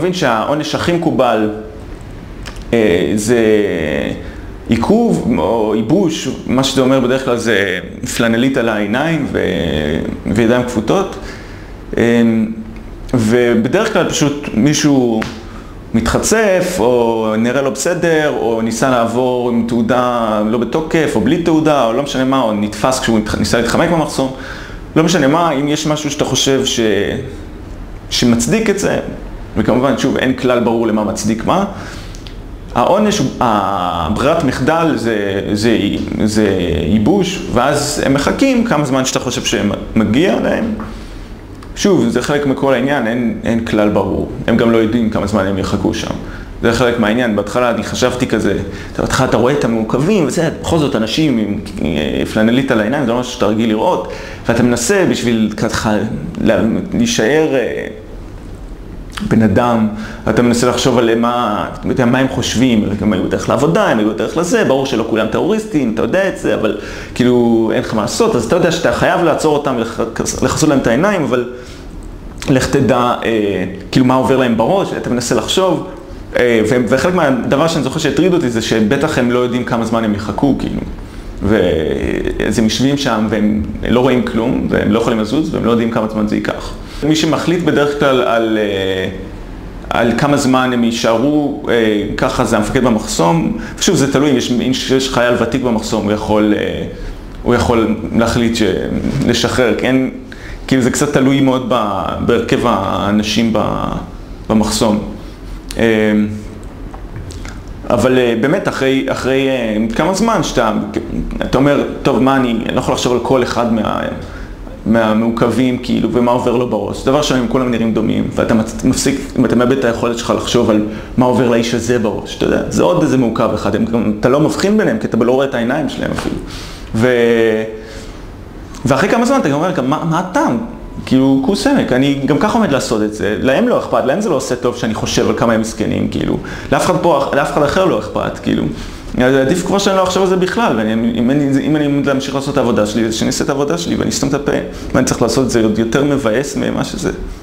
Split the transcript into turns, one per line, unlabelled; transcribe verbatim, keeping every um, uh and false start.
מבין שהעונש הכי מקובל זה עיכוב או ייבוש, מה שזה אומר בדרך כלל זה פלנלית על העיניים וידיים כפותות, ובדרך כלל פשוט מישהו מתחצף או נראה לו בסדר או ניסה לעבור עם תעודה לא בתוקף או בלי תעודה או לא משנה מה, או נתפס כשהוא ניסה להתחמק במחסום, לא משנה מה, אם יש משהו שאתה חושב ש... שמצדיק את זה, וכמובן שוב אין כלל ברור למה מצדיק מה, העונש, הברירת מחדל זה, זה, זה ייבוש, ואז הם מחכים כמה זמן שאתה חושב שמגיע להם. שוב, זה חלק מכל העניין, אין, אין כלל ברור. הם גם לא יודעים כמה זמן הם יחכו שם. זה חלק מהעניין. בהתחלה אני חשבתי כזה, בהתחלה אתה רואה את המעוכבים, וזה בכל זאת אנשים עם פלנלית על העיניים, זה לא משהו שאתה רגיל לראות, ואתה מנסה בשביל ככה להישאר בן אדם, אתה מנסה לחשוב על מה, מה הם חושבים, הם היו דרך לעבודה, הם היו דרך לזה, ברור שלא כולם טרוריסטים, אתה יודע את זה, אבל כאילו אין לך מה לעשות, אז אתה יודע שאתה חייב לעצור אותם, לחסות להם את העיניים, אבל לך תדע אה, כאילו מה עובר להם בראש, אתה מנסה לחשוב, אה, וחלק מהדבר שאני זוכר שהטריד אותי זה שבטח הם לא יודעים כמה זמן הם יחכו, כאילו, ואז הם יושבים שם והם לא רואים כלום, והם לא יכולים לזוז, והם לא יודעים כמה זמן זה ייקח. מי שמחליט בדרך כלל על, על כמה זמן הם יישארו, ככה זה המפקד במחסום. ושוב, זה תלוי, אם יש, יש חייל ותיק במחסום, הוא יכול, הוא יכול להחליט לשחרר, כן? כאילו זה קצת תלוי מאוד בהרכב האנשים במחסום. אבל באמת, אחרי, אחרי כמה זמן שאתה, אתה אומר, טוב, מה אני, אני לא יכול לחשוב על כל אחד מה... מהמעוכבים, כאילו, ומה עובר לו בראש. דבר שהם כולם נראים דומים, ואתה מפסיק, אם אתה מאבד את היכולת שלך לחשוב על מה עובר לאיש הזה בראש, אתה יודע, זה עוד איזה מעוכב אחד, הם, אתה לא מבחין ביניהם, כי אתה לא רואה את העיניים שלהם אפילו. ו... ואחרי כמה זמן אתה גם אומר, מה, מה הטעם? כאילו, כוס עמק, אני גם ככה עומד לעשות את זה, להם לא אכפת, להם זה לא עושה טוב שאני חושב על כמה הם מסכנים, כאילו, לאף אחד פה, לאף אחד אחר לא אכפת, כאילו. עדיף כבר שאני לא אחשוב על זה בכלל, ואם אני, אם אני אמשיך לעשות את העבודה שלי, אז שאני אעשה את העבודה שלי ואני אסתום את הפה, ואני צריך לעשות את זה עוד יותר מבאס ממה שזה.